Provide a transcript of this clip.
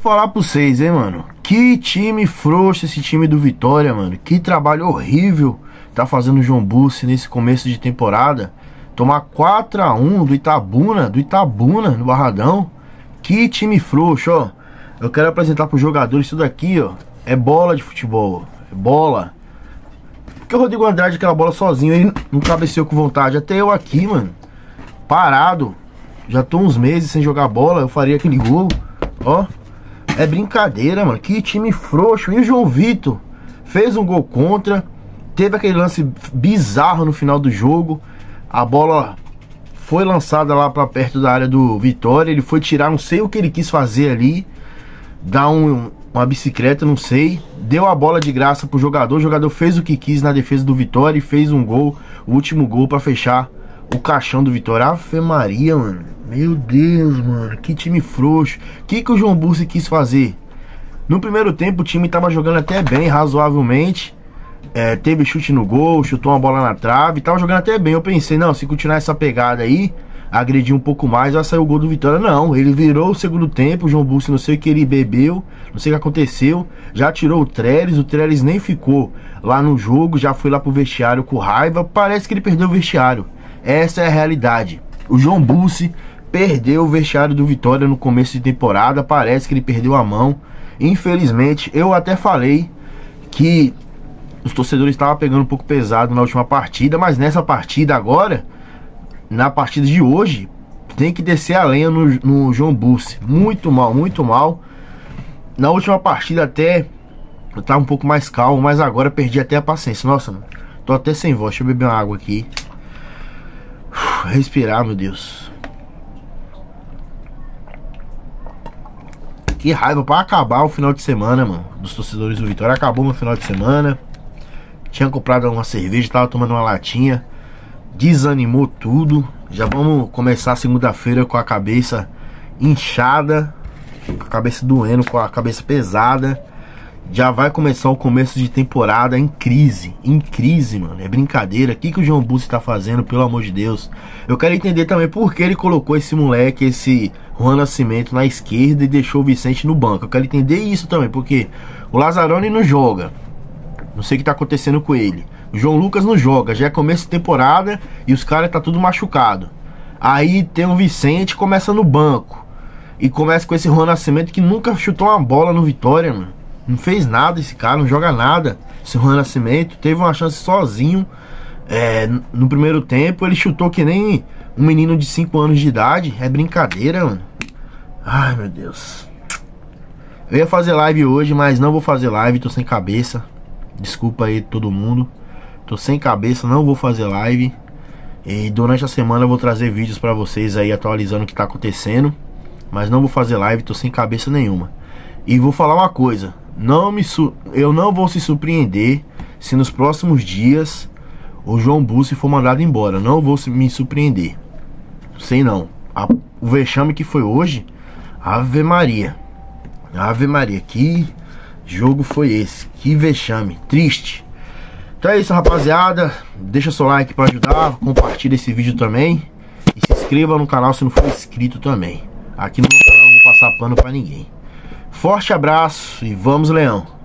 Falar pra vocês, hein, mano. Que time frouxo esse time do Vitória, mano. Que trabalho horrível tá fazendo o João Bussi nesse começo de temporada. Tomar 4-1 do Itabuna no Barradão. Que time frouxo, ó. Eu quero apresentar pros jogadores isso daqui, ó. É bola de futebol, é bola. Porque o Rodrigo Andrade, aquela bola sozinho, ele não cabeceou com vontade. Até eu aqui, mano, parado. Já tô uns meses sem jogar bola, eu faria aquele gol, ó. É brincadeira, mano. Que time frouxo. E o João Vitor fez um gol contra. Teve aquele lance bizarro no final do jogo. A bola foi lançada lá pra perto da área do Vitória. Ele foi tirar, não sei o que ele quis fazer ali. Dar uma bicicleta, não sei. Deu a bola de graça pro jogador. O jogador fez o que quis na defesa do Vitória e fez um gol. O último gol pra fechar o caixão do Vitória. Ave Maria, mano. Meu Deus, mano. Que time frouxo. O que o João Bussi quis fazer? No primeiro tempo o time tava jogando até bem, razoavelmente. Teve chute no gol, chutou uma bola na trave. Tava jogando até bem. Eu pensei, não, se continuar essa pegada aí, agredir um pouco mais, vai sair o gol do Vitória. Não, ele virou o segundo tempo. O João Bussi, não sei o que ele bebeu, não sei o que aconteceu. Já tirou o Trellis nem ficou lá no jogo. Já foi lá pro vestiário com raiva. Parece que ele perdeu o vestiário. Essa é a realidade. O João Bussi perdeu o vestiário do Vitória no começo de temporada. Parece que ele perdeu a mão. Infelizmente, eu até falei que os torcedores estavam pegando um pouco pesado na última partida, mas nessa partida agora, na partida de hoje, tem que descer a lenha no João Bussi. Muito mal, muito mal. Na última partida até eu tava um pouco mais calmo, mas agora perdi até a paciência. Nossa, mano, tô até sem voz. Deixa eu beber uma água aqui. Respirar, meu Deus. Que raiva pra acabar o final de semana, mano, dos torcedores do Vitória. Acabou meu final de semana. Tinha comprado uma cerveja, tava tomando uma latinha. Desanimou tudo. Já vamos começar segunda-feira com a cabeça inchada, com a cabeça doendo, com a cabeça pesada. Já vai começar o começo de temporada em crise, mano. É brincadeira. O que o João Bussi tá fazendo, pelo amor de Deus? Eu quero entender também por que ele colocou esse moleque, esse Juan Nascimento na esquerda e deixou o Vicente no banco. Eu quero entender isso também, porque o Lazzaroni não joga. Não sei o que tá acontecendo com ele. O João Lucas não joga, já é começo de temporada e os caras tá tudo machucado. Aí tem o Vicente, começa no banco. E começa com esse Juan Nascimento que nunca chutou uma bola no Vitória, mano. Não fez nada esse cara, não joga nada. Esse Juan Nascimento teve uma chance sozinho. No primeiro tempo ele chutou que nem um menino de 5 anos de idade. É brincadeira, mano. Ai, meu Deus. Eu ia fazer live hoje, mas não vou fazer live, tô sem cabeça. Desculpa aí todo mundo. Tô sem cabeça, não vou fazer live. E durante a semana eu vou trazer vídeos pra vocês aí atualizando o que tá acontecendo. Mas não vou fazer live, tô sem cabeça nenhuma. E vou falar uma coisa, eu não vou se surpreender se nos próximos dias o João Bussi for mandado embora. Não vou me surpreender. Sei não. O vexame que foi hoje, Ave Maria. Ave Maria, que jogo foi esse? Que vexame, triste. Então é isso, rapaziada. Deixa seu like pra ajudar, compartilha esse vídeo também. E se inscreva no canal se não for inscrito também. Aqui no meu canal eu não vou passar pano pra ninguém. Forte abraço e vamos, Leão!